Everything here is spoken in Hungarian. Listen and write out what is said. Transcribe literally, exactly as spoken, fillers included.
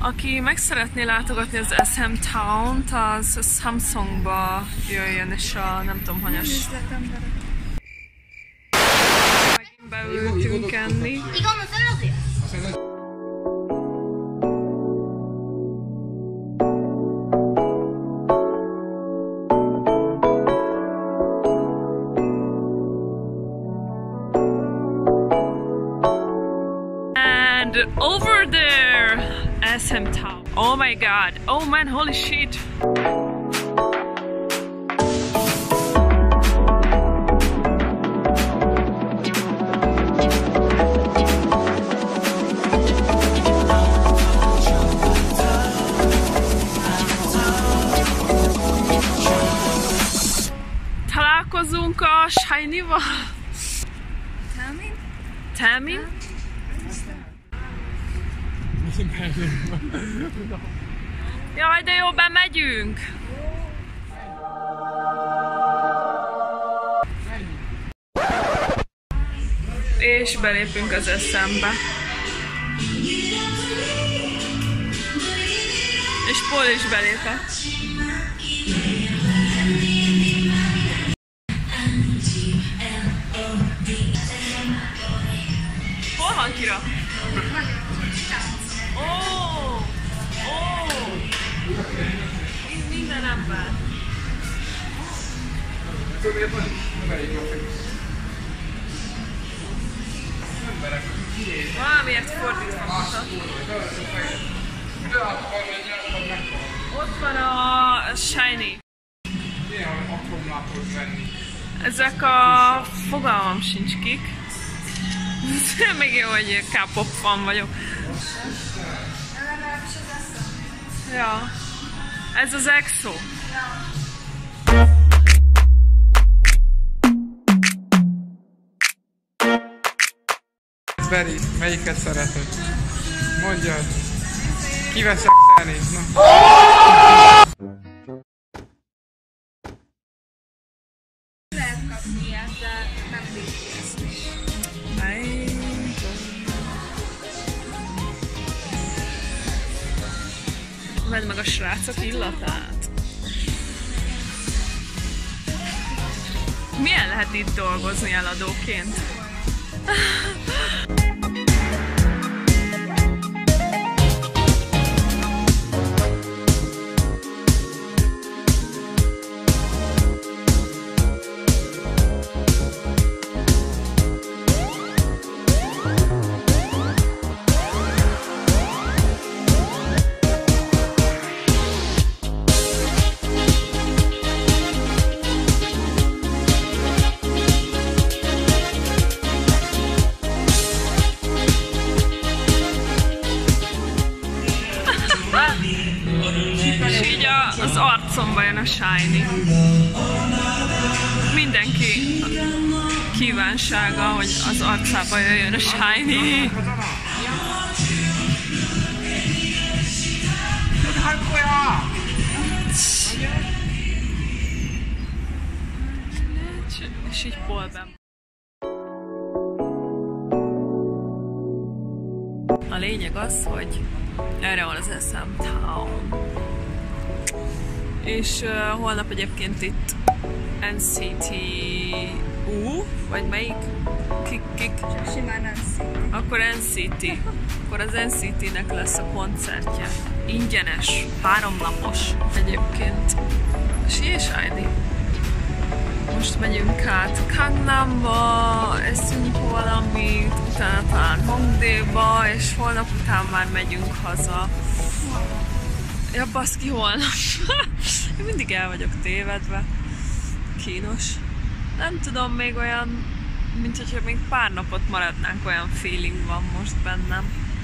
Aki meg szeretné látogatni az es em Town-t, az a Samsungba jöjjön, és a nem tudom hanyas. Megint beültünk enni. And over there, es em Town. Oh my god. Oh man, holy shit. Találkozunk a Shiny-val. Telmin? Telmin? Jaj, de jó, bemegyünk! És belépünk az es em-be. És Paul is belépett. Hol van Kira? Ó! Ó! Itt minden ember. Valamiért fordítva mutat. Ott van a Shiny. Ezek a fogalmam sincs kik. Még jó, hogy K-pop fan vagyok. Ja. Ez az EXO. Beri, melyiket szereted? Mondjad. Kivel szexelni? Na. Lehet kapni ilyet, de nem biztos. Vedd meg a srácok illatát. Milyen lehet itt dolgozni eladóként? És így a, az arcomba jön a Shiny. Mindenki kívánsága, hogy az arcába jöjjön a Shiny. És így polben. A lényeg az, hogy erre van az es em Town. És uh, holnap egyébként itt en cé té u, vagy melyik? Kik, kik? Simán en cé té. Akkor en cé té. Akkor az en cé té-nek lesz a koncertje. Ingyenes, háromnapos egyébként. Shiny Shiny. Most megyünk át Gangnamba, eszünk valamit, utána talán Hongdae-ba, és holnap után már megyünk haza. Ja, baszki, holnap. Én mindig el vagyok tévedve. Kínos. Nem tudom, még olyan, mint hogyha még pár napot maradnánk, olyan feeling van most bennem.